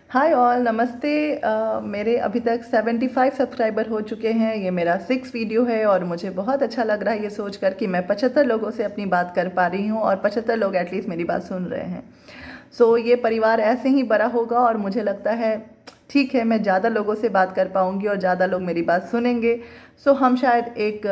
Hi all, नमस्ते। मेरे अभी तक 75 सब्सक्राइबर हो चुके हैं। ये मेरा 6 वीडियो है और मुझे बहुत अच्छा लग रहा है ये सोचकर कि मैं 75 लोगों से अपनी बात कर पा रही हूँ और 75 लोग एटलीस्ट मेरी बात सुन रहे हैं। सो ये परिवार ऐसे ही बड़ा होगा और मुझे लगता है ठीक है, मैं ज़्यादा लोगों से बात कर पाऊँगी और ज़्यादा लोग मेरी बात सुनेंगे। सो हम शायद एक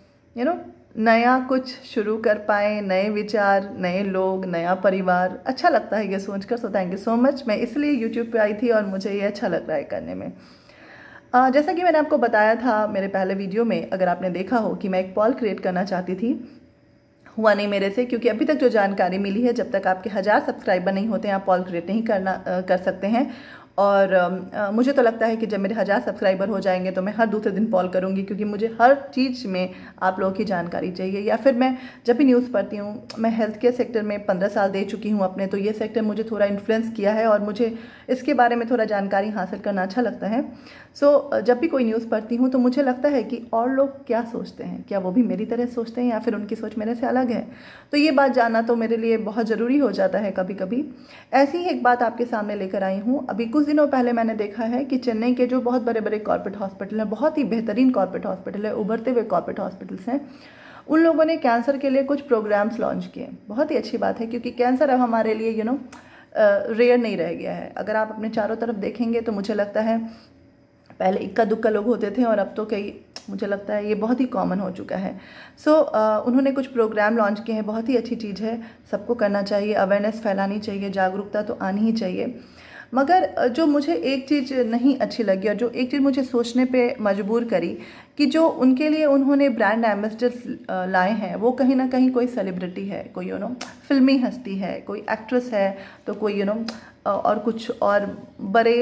नया कुछ शुरू कर पाएँ, नए विचार, नए लोग, नया परिवार। अच्छा लगता है ये सोचकर। So thank you so much. मैं इसलिए यूट्यूब पे आई थी और मुझे ये अच्छा लग रहा है करने में। जैसा कि मैंने आपको बताया था मेरे पहले वीडियो में, अगर आपने देखा हो, कि मैं एक पॉल क्रिएट करना चाहती थी। हुआ नहीं मेरे से, क्योंकि अभी तक जो जानकारी मिली है, जब तक आपके 1000 सब्सक्राइबर नहीं होते हैं आप पॉल क्रिएट नहीं कर सकते हैं। और मुझे तो लगता है कि जब मेरे 1000 सब्सक्राइबर हो जाएंगे तो मैं हर दूसरे दिन पॉल करूंगी, क्योंकि मुझे हर चीज़ में आप लोगों की जानकारी चाहिए। या फिर मैं जब भी न्यूज़ पढ़ती हूँ, मैं हेल्थ केयर सेक्टर में 15 साल दे चुकी हूँ अपने, तो ये सेक्टर मुझे थोड़ा इन्फ्लुएंस किया है और मुझे इसके बारे में थोड़ा जानकारी हासिल करना अच्छा लगता है। सो जब भी कोई न्यूज़ पढ़ती हूँ तो मुझे लगता है कि और लोग क्या सोचते हैं, क्या वो भी मेरी तरह सोचते हैं या फिर उनकी सोच मेरे से अलग है। तो ये बात जानना तो मेरे लिए बहुत ज़रूरी हो जाता है कभी कभी। ऐसी ही एक बात आपके सामने लेकर आई हूँ। अभी कुछ दिनों पहले मैंने देखा है कि चेन्नई के जो बहुत बड़े बड़े कॉर्पोरेट हॉस्पिटल हैं, बहुत ही बेहतरीन कॉर्पोरेट हॉस्पिटल है, उभरते हुए कॉर्पोरेट हॉस्पिटल्स हैं, उन लोगों ने कैंसर के लिए कुछ प्रोग्राम्स लॉन्च किए। बहुत ही अच्छी बात है, क्योंकि कैंसर अब हमारे लिए रेयर नहीं रह गया है। अगर आप अपने चारों तरफ देखेंगे तो मुझे लगता है पहले इक्का दुक्का लोग होते थे और अब तो मुझे लगता है ये बहुत ही कॉमन हो चुका है। सो उन्होंने कुछ प्रोग्राम लॉन्च किए हैं, बहुत ही अच्छी चीज़ है, सबको करना चाहिए, अवेयरनेस फैलानी चाहिए, जागरूकता तो आनी ही चाहिए। मगर जो मुझे एक चीज़ नहीं अच्छी लगी और जो एक चीज़ मुझे सोचने पे मजबूर करी, कि जो उनके लिए उन्होंने ब्रांड एम्बेसडर लाए हैं वो कहीं ना कहीं कोई सेलिब्रिटी है, कोई फिल्मी हस्ती है, कोई एक्ट्रेस है, तो कोई और कुछ और बड़े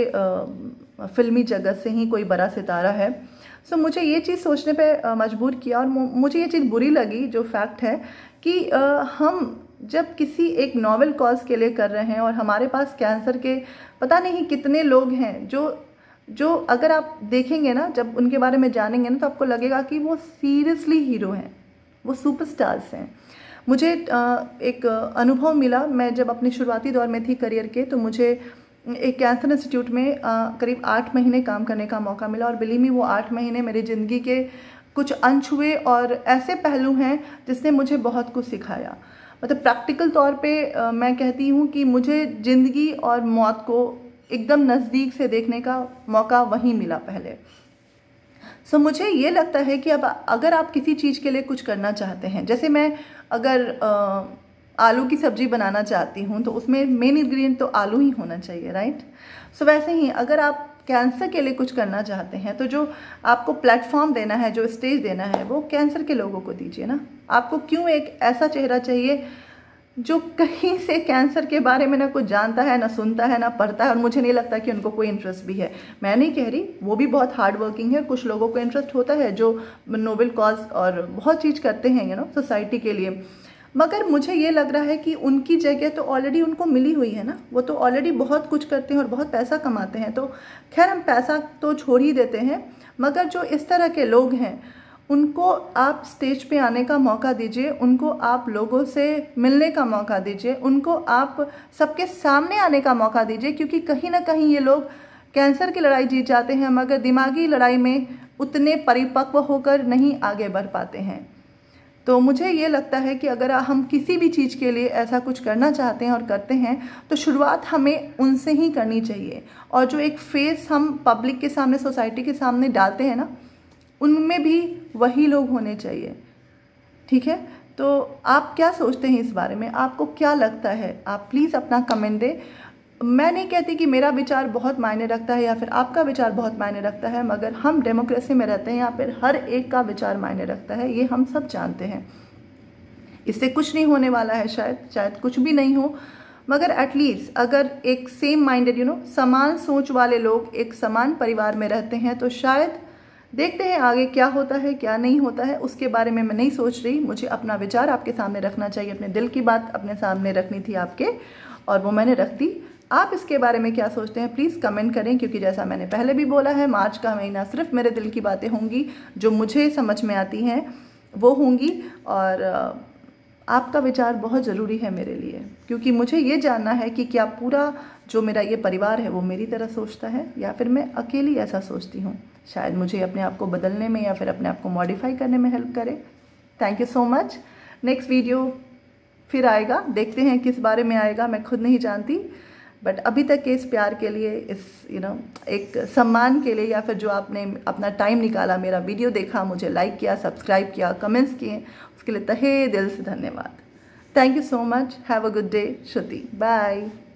फिल्मी जगत से ही कोई बड़ा सितारा है। सो मुझे ये चीज़ सोचने पे मजबूर किया और मुझे ये चीज़ बुरी लगी, जो फैक्ट है कि हम जब किसी एक नोवेल कॉज के लिए कर रहे हैं और हमारे पास कैंसर के पता नहीं कितने लोग हैं जो अगर आप देखेंगे ना, जब उनके बारे में जानेंगे ना, तो आपको लगेगा कि वो सीरियसली हीरो हैं, वो सुपरस्टार्स हैं। मुझे एक अनुभव मिला, मैं जब अपने शुरुआती दौर में थी करियर के, तो मुझे एक कैंसर इंस्टीट्यूट में करीब 8 महीने काम करने का मौका मिला। और बिलीव मी, वो 8 महीने मेरी ज़िंदगी के कुछ अनछुए और ऐसे पहलू हैं जिसने मुझे बहुत कुछ सिखाया। मतलब प्रैक्टिकल तौर पे मैं कहती हूँ कि मुझे ज़िंदगी और मौत को एकदम नज़दीक से देखने का मौका वहीं मिला पहले। सो मुझे ये लगता है कि अब अगर आप किसी चीज़ के लिए कुछ करना चाहते हैं, जैसे मैं अगर आलू की सब्जी बनाना चाहती हूँ तो उसमें मेन इंग्रेडिएंट तो आलू ही होना चाहिए, राइट। सो वैसे ही अगर आप कैंसर के लिए कुछ करना चाहते हैं तो जो आपको प्लेटफॉर्म देना है, जो स्टेज देना है, वो कैंसर के लोगों को दीजिए ना। आपको क्यों एक ऐसा चेहरा चाहिए जो कहीं से कैंसर के बारे में ना कुछ जानता है, ना सुनता है, ना पढ़ता है, और मुझे नहीं लगता कि उनको कोई इंटरेस्ट भी है। मैं नहीं कह रही, वो भी बहुत हार्ड वर्किंग है, कुछ लोगों को इंटरेस्ट होता है जो नोबेल कॉज और बहुत चीज़ करते हैं सोसाइटी के लिए। मगर मुझे ये लग रहा है कि उनकी जगह तो ऑलरेडी उनको मिली हुई है ना, वो तो ऑलरेडी बहुत कुछ करते हैं और बहुत पैसा कमाते हैं। तो खैर, हम पैसा तो छोड़ ही देते हैं, मगर जो इस तरह के लोग हैं उनको आप स्टेज पे आने का मौका दीजिए, उनको आप लोगों से मिलने का मौका दीजिए, उनको आप सबके सामने आने का मौका दीजिए, क्योंकि कहीं ना कहीं ये लोग कैंसर की लड़ाई जीत जाते हैं मगर दिमागी लड़ाई में उतने परिपक्व होकर नहीं आगे बढ़ पाते हैं। तो मुझे ये लगता है कि अगर हम किसी भी चीज़ के लिए ऐसा कुछ करना चाहते हैं और करते हैं तो शुरुआत हमें उनसे ही करनी चाहिए। और जो एक फेस हम पब्लिक के सामने, सोसाइटी के सामने डालते हैं ना, उनमें भी वही लोग होने चाहिए, ठीक है। तो आप क्या सोचते हैं इस बारे में, आपको क्या लगता है? आप प्लीज़ अपना कमेंट दें। मैं नहीं कहती कि मेरा विचार बहुत मायने रखता है या फिर आपका विचार बहुत मायने रखता है, मगर हम डेमोक्रेसी में रहते हैं, या फिर हर एक का विचार मायने रखता है, ये हम सब जानते हैं। इससे कुछ नहीं होने वाला है, शायद कुछ भी नहीं हो, मगर एटलीस्ट अगर एक सेम माइंडेड समान सोच वाले लोग एक समान परिवार में रहते हैं तो शायद देखते हैं आगे क्या होता है क्या नहीं होता है। उसके बारे में मैं नहीं सोच रही, मुझे अपना विचार आपके सामने रखना चाहिए, अपने दिल की बात अपने सामने रखनी थी आपके, और वो मैंने रख दी। आप इसके बारे में क्या सोचते हैं प्लीज़ कमेंट करें, क्योंकि जैसा मैंने पहले भी बोला है, मार्च का महीना सिर्फ मेरे दिल की बातें होंगी, जो मुझे समझ में आती हैं वो होंगी। और आपका विचार बहुत ज़रूरी है मेरे लिए, क्योंकि मुझे ये जानना है कि क्या पूरा जो मेरा ये परिवार है वो मेरी तरह सोचता है या फिर मैं अकेली ऐसा सोचती हूँ। शायद मुझे अपने आप को बदलने में या फिर अपने आप को मॉडिफाई करने में हेल्प करे। Thank you so much. Next video फिर आएगा, देखते हैं किस बारे में आएगा, मैं खुद नहीं जानती। बट अभी तक के इस प्यार के लिए, इस एक सम्मान के लिए, या फिर जो आपने अपना टाइम निकाला, मेरा वीडियो देखा, मुझे लाइक किया, सब्सक्राइब किया, कमेंट्स किए, उसके लिए तहे दिल से धन्यवाद। Thank you so much. Have a good day. Shruti, bye.